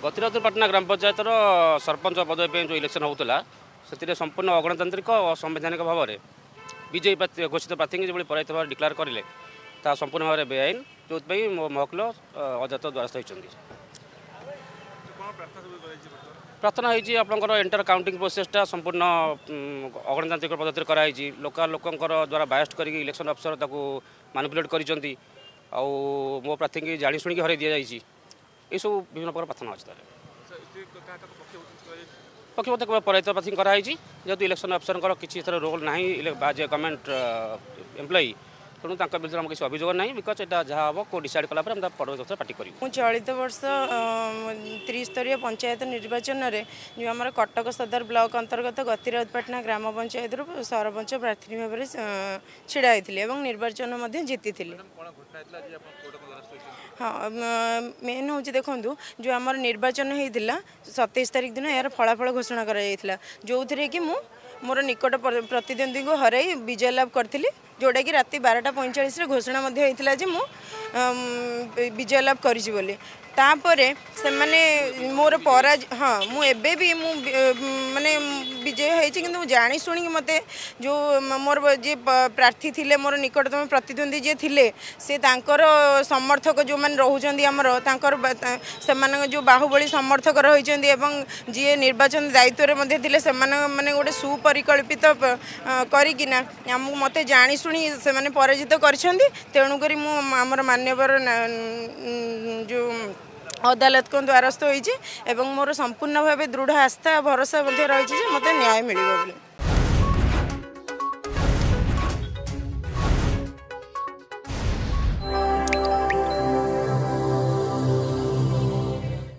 गतिराजपाटना ग्राम पंचायत सरपंच पदवी पे जो इलेक्शन होता से संपूर्ण अगणतांत्रिक और संवैधानिक भाव में विजयी घोषित प्रार्थी जो पराजित डिक्लेयर करें ता संपूर्ण भाव में बेआईन जो महकिल अदालत द्वारस्थ होती प्रार्थना होती आपंकर एंटर काउंटिंग प्रोसेसटा संपूर्ण अगणतांत्रिक पद्धति कराई लोकल लोकंर द्वारा बायस्ट कर इलेक्शन अफसर ताको मैनिपुलेट कर मो प्रार्थी की जाणी शुणी हर दि जाए ये सब विभिन्न प्रकार प्रार्थना अच्छे पक्षपत पराजित प्रार्थी कराई जेहतु इलेक्शन अफसर किसी रोल ना एज ए गवर्नमेंट एम्प्लॉई तेणु विरुद्ध आम किसी अभियोग ना बिकज यहाँ जहाँ हम को डिसाइड कला परवर्ती पार्टी कर चलित वर्ष त्रिस्तरीय पंचायत निर्वाचन में जो आम कटक सदर ब्लॉक अंतर्गत गतिराजपाटना ग्राम पंचायत सरपंच प्रार्थी भाव में छिड़ा होती निर्वाचन जीति हाँ मेन हूँ देखूँ जो आम निर्वाचन होता 27 तारीख दिन यार फलाफल घोषणा कर जो थे कि मोर निकट प्रतिद्वंदी को हर विजय लाभ करी जोटा कि राति 12:45 घोषणा होता विजय लाभ करी तापरे से माने मोर पराज हाँ मुझे भी माने विजय होती कि जाणी शुणी मत जो मोर जी प्रार्थी थिले मोर निकटतम प्रतिद्वंदी जी थिले से तांकर समर्थक जो मैंने रोचंदी आमर से जो बाहुबली समर्थक रही एवं जी निर्वाचन दायित्व में से माने गोटे सुपरिकल्पित करिकिना मत जाणी शुणी से पराजित कर तेणुक आमर मान्यवर जो अदालत को द्वारस्थ होती मोर संपूर्ण भाव दृढ़ आस्था भरोसा रही मत न्याय मिल।